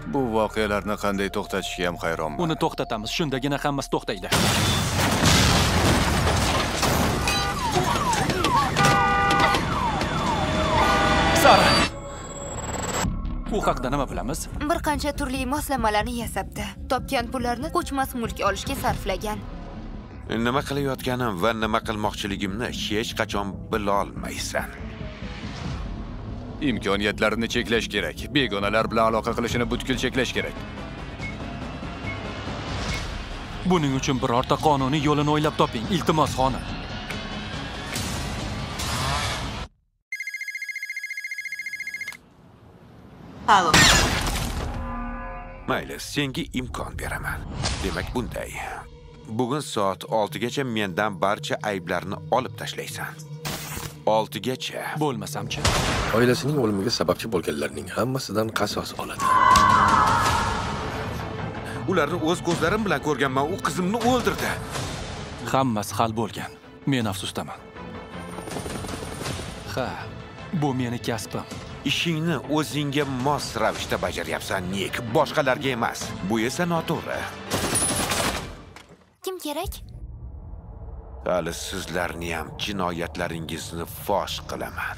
Bu voqealarni qanday to'xtatishga ham hayronman. Uni to'xtatamiz, shundagina hammasi to'xtaydi. Sara! U haqida nima bilamiz? Bir qancha turli moslamalarni yasabdi. Topgan pullarni ko'chmas mulk olishga sarflagan. Nima qilayotganim va nima qilmoqchiligimni hech qachon bila olmaysan. Imkoniyatlarini cheklash kerak. Begonalar bilan aloqa qilishini butkul cheklash kerak. Buning uchun birorta qonuniy yo'lini o'ylab toping, iltimos xonim. Alo. Mayli, senga imkon beraman. Demak bunday. Bugun soat 6 gacha mendan barcha ayblarni olib tashlaysan. 6 gacha. Bo'lmasam-chi? Oilasining o'limiga sababchi bo'lganlarning hammasidan qasos oladi. Ularni o'z ko'zlarim bilan ko'rganman. U qizimni o'ldirdi. Hammasi hal bo'lgan. Men afsusdaman. Ha, bu meni kasbim. Ishingni o'zingga mos ravishda bajaryapsan, Nik. Boshqalarga emas. Bu esa noto'g'ri. Kim kerak? Hali sizlarni ham jinoyatlaringizni fosh qilaman.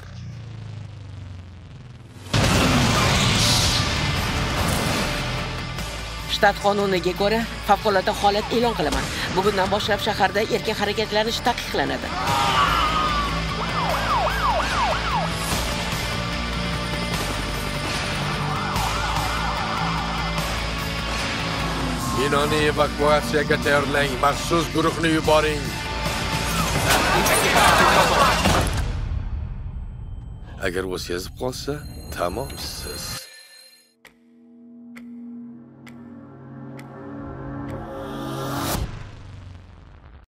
Shtat qonuniga ko'ra favqulodda holat e'lon qilaman. Bugundan boshlab shaharda erkin harakatlanish taqiqlanadi. Binoni evakuatsiyaga tayyorlang, maxsus guruhni yuboring. Agar u sezib qolsa, tamomsiz.